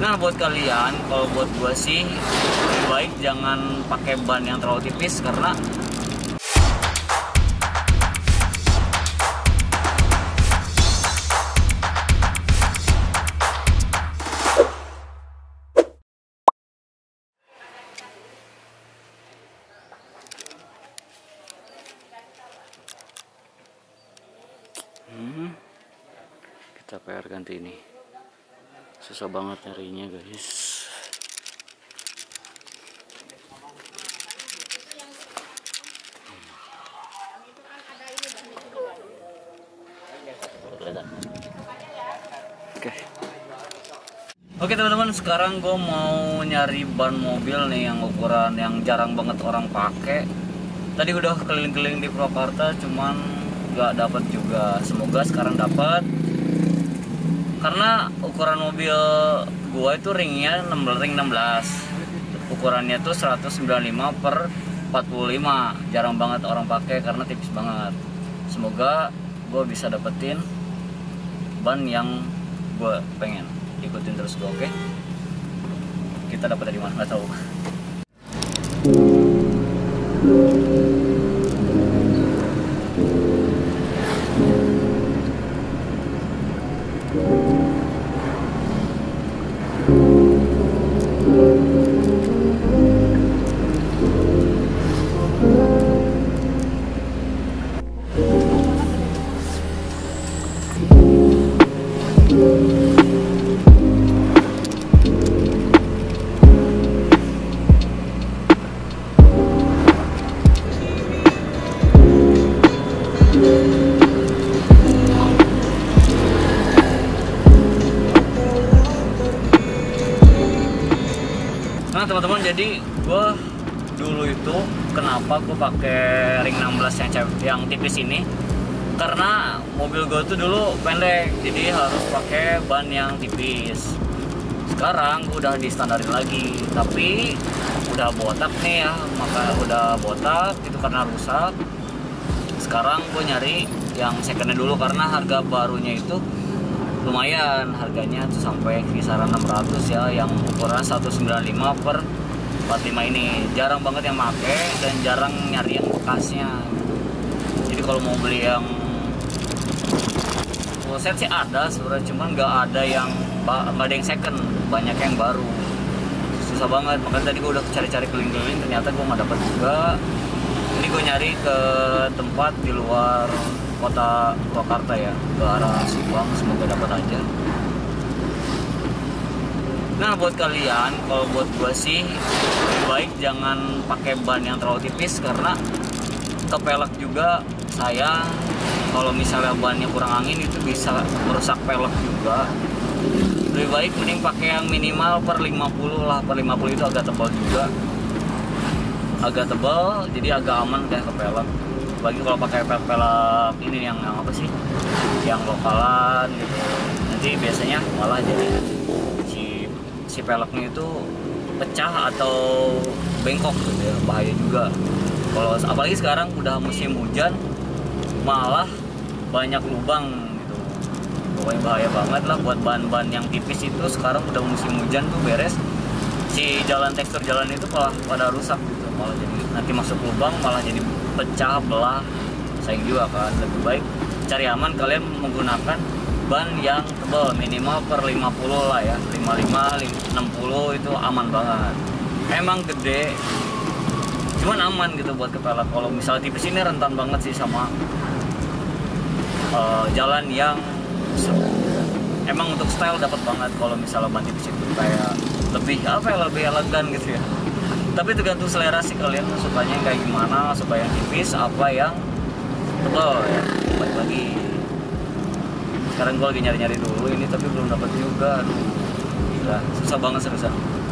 Nah, buat kalian, kalau buat gue sih lebih baik jangan pakai ban yang terlalu tipis karena kita PR ganti ini. Susah banget nyarinya, guys. Oke teman-teman, sekarang gue mau nyari ban mobil nih yang ukuran yang jarang banget orang pakai. Tadi udah keliling-keliling di Purwakarta, cuman nggak dapat juga. Semoga sekarang dapat. Karena ukuran mobil gua itu ringnya ring 16. Ukurannya tuh 195 per 45. Jarang banget orang pakai karena tipis banget. Semoga gua bisa dapetin ban yang gua pengen. Ikutin terus gua, oke? Kita dapat dari mana nggak tahu. Nah teman-teman, jadi gue dulu itu kenapa gue pakai ring 16 yang tipis ini, karena mobil gue tuh dulu pendek, jadi harus pakai ban yang tipis. Sekarang gue udah distandarin lagi, tapi udah botak nih ya, maka udah botak itu karena rusak. Sekarang gue nyari yang secondnya dulu karena harga barunya itu lumayan, harganya tuh sampai kisaran 600 ya, yang ukuran 195 per 45 ini. Jarang banget yang pakai dan jarang nyari yang bekasnya. Jadi kalau mau beli yang full set sih ada sebenarnya, cuman nggak ada yang second, banyak yang baru. Susah banget, makanya tadi gue udah cari-cari keliling-keliling, ternyata gue nggak dapat juga. Ini gue nyari ke tempat di luar kota Purwakarta ya, ke arah Subang, semoga dapat aja. Nah buat kalian, kalau buat gue sih lebih baik jangan pakai ban yang terlalu tipis karena kepelek juga sayang. Kalau misalnya bannya kurang angin itu bisa merusak pelek juga. Lebih baik mending pakai yang minimal per 50 lah, per 50 itu agak tebal juga, agak tebal jadi agak aman kayak kepelek. Bagi kalau pakai pelek ini yang apa sih, yang lokalan gitu, nanti biasanya malah jadi si peleknya itu pecah atau bengkok gitu ya, bahaya juga. Kalau apalagi sekarang udah musim hujan, malah banyak lubang gitu, pokoknya bahaya banget lah buat ban-ban yang tipis itu. Sekarang udah musim hujan tuh beres, si tekstur jalan itu malah pada rusak gitu, malah jadi nanti masuk lubang malah jadi pecah belah, sayang juga kan. Lebih baik cari aman, kalian menggunakan ban yang tebal minimal per 50 lah ya, 55, 60 itu aman banget. Emang gede cuman aman gitu buat kepelek. Kalau misalnya tipis ini rentan banget sih sama jalan yang emang untuk style dapat banget. Kalau misalnya ban tipis itu kayak lebih apa ya, lebih elegan gitu ya. Tapi tergantung selera sih, kalian sukanya kayak gimana, suka yang tipis apa yang tebal ya. Balik lagi. Sekarang gue lagi nyari-nyari dulu ini, tapi belum dapat juga. Aduh, gila, susah banget seriusan.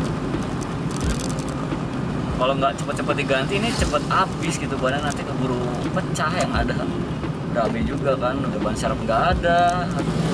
Kalau nggak cepet-cepet diganti ini cepet habis gitu, bannya nanti keburu pecah yang ada. Udah habis juga kan, udah ban serep nggak ada.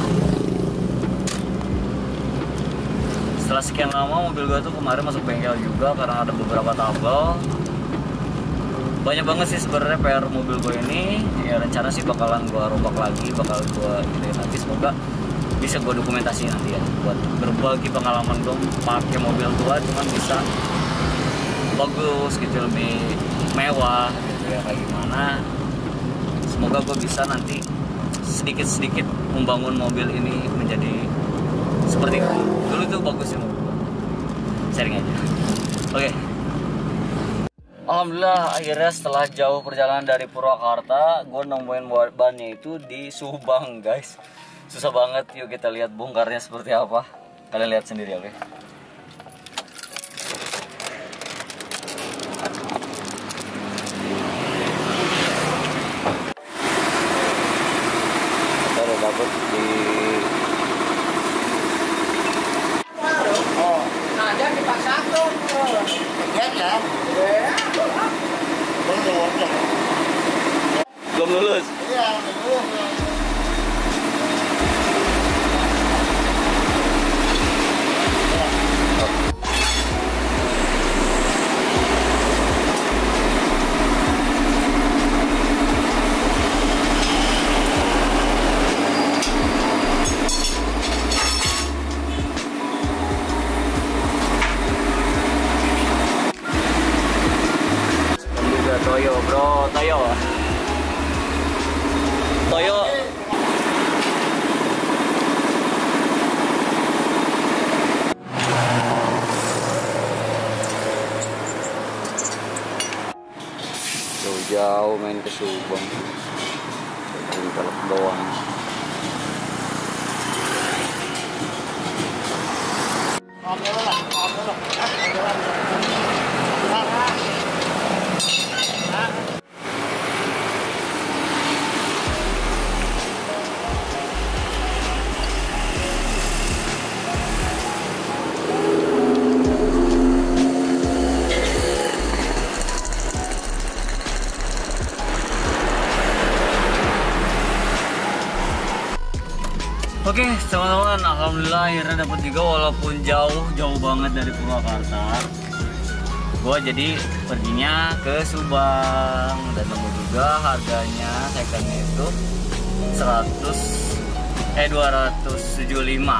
Setelah sekian lama mobil gue tuh kemarin masuk bengkel juga karena ada beberapa tabel. Banyak banget sih sebenarnya PR mobil gue ini. Ya rencana sih bakalan gue rombak lagi, bakal gue gini nanti, semoga bisa gue dokumentasi nanti ya, buat berbagi pengalaman gue pakai mobil tua cuman bisa bagus gitu, lebih mewah gitu ya, kayak gimana. Semoga gue bisa nanti sedikit-sedikit membangun mobil ini menjadi seperti itu. Dulu tuh bagus ya mobil, sharing aja. Oke. Alhamdulillah akhirnya setelah jauh perjalanan dari Purwakarta, gue nemuin bannya itu di Subang guys. Susah banget, yuk kita lihat bongkarnya seperti apa. Kalian lihat sendiri, oke? Kita udah dapet di... Oh, ada di pasar tuh. Ya. Belum lulus? Iya, belum. Toyo bro, Toyo. Jauh-jauh main ke Subang, dari velg doang. Oke, teman-teman, alhamdulillah akhirnya dapat juga walaupun jauh banget dari Purwakarta. Gua jadi perginya ke Subang dan nemu juga harganya secondnya itu 275,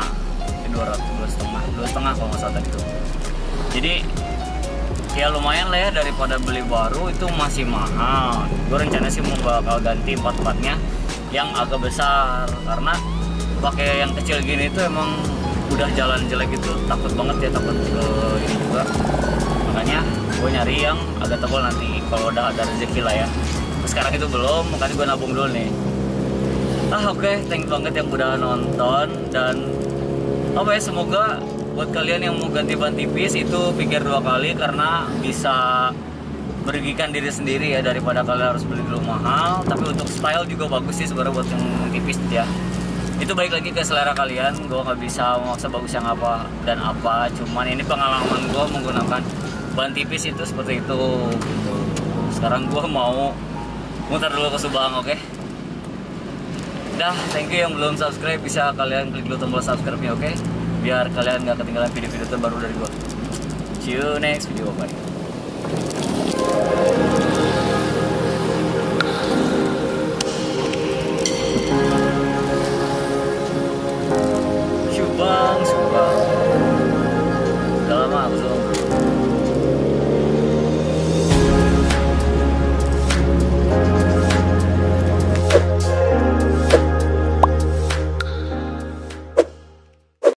2,5 kalau nggak salah tadi itu. Jadi ya lumayan lah ya, daripada beli baru itu masih mahal. Gue rencana sih mau bakal ganti part-partnya yang agak besar, karena pakai yang kecil gini itu emang udah jalan jelek gitu, takut banget ya, takut ke ini juga. Makanya gue nyari yang agak tebal nanti kalau udah ada rezeki lah ya. Sekarang itu belum, makanya gue nabung dulu nih. Oke, thank you banget yang udah nonton, dan semoga buat kalian yang mau ganti ban tipis itu pikir 2 kali, karena bisa merugikan diri sendiri ya, daripada kalian harus beli dulu mahal. Tapi untuk style juga bagus sih sebenarnya buat yang tipis ya. Itu baik lagi ke selera kalian, gue nggak bisa memaksa bagus yang apa dan apa, cuman ini pengalaman gue menggunakan ban tipis itu seperti itu. Sekarang gue mau muter dulu ke Subang, oke? Dah, thank you yang belum subscribe, bisa kalian klik dulu tombol subscribe-nya, oke? Biar kalian nggak ketinggalan video-video terbaru dari gue. See you next video, bye.